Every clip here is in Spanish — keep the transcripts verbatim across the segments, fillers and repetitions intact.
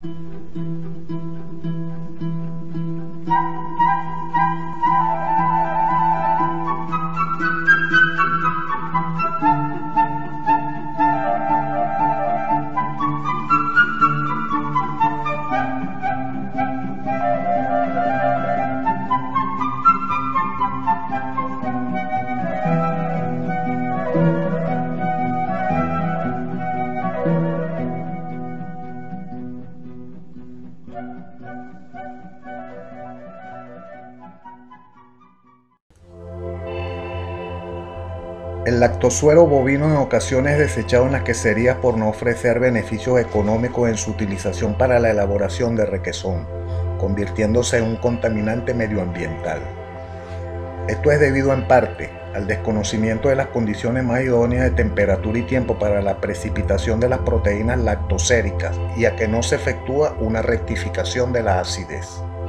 El lactosuero bovino en ocasiones es desechado en las queserías por no ofrecer beneficios económicos en su utilización para la elaboración de requesón, convirtiéndose en un contaminante medioambiental. Esto es debido en parte al desconocimiento de las condiciones más idóneas de temperatura y tiempo para la precipitación de las proteínas lactoséricas y a que no se efectúa una rectificación de la acidez.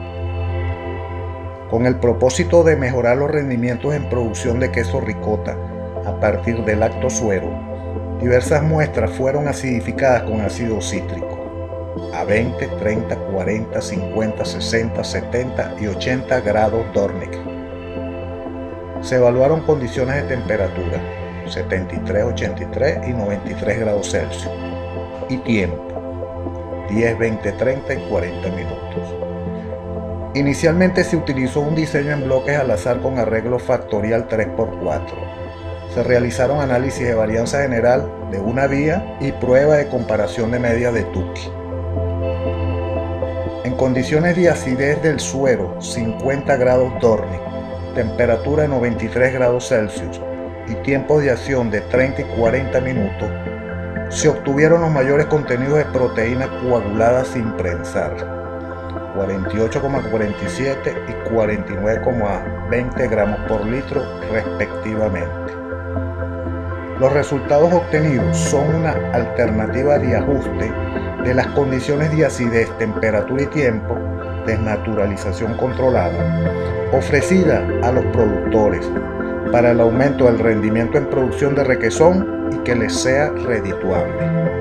Con el propósito de mejorar los rendimientos en producción de queso ricota a partir del lactosuero, diversas muestras fueron acidificadas con ácido cítrico a veinte, treinta, cuarenta, cincuenta, sesenta, setenta y ochenta grados Dornick. Se evaluaron condiciones de temperatura setenta y tres, ochenta y tres y noventa y tres grados Celsius y tiempo diez, veinte, treinta y cuarenta minutos. Inicialmente se utilizó un diseño en bloques al azar con arreglo factorial tres por cuatro. Se realizaron análisis de varianza general de una vía y prueba de comparación de medias de Tukey. En condiciones de acidez del suero cincuenta grados Dornick, temperatura de noventa y tres grados Celsius y tiempos de acción de treinta y cuarenta minutos, se obtuvieron los mayores contenidos de proteína coagulada sin prensar, cuarenta y ocho coma cuarenta y siete y cuarenta y nueve coma veinte gramos por litro respectivamente. Los resultados obtenidos son una alternativa de ajuste de las condiciones de acidez, temperatura y tiempo, desnaturalización controlada, ofrecida a los productores para el aumento del rendimiento en producción de requesón y que les sea redituable.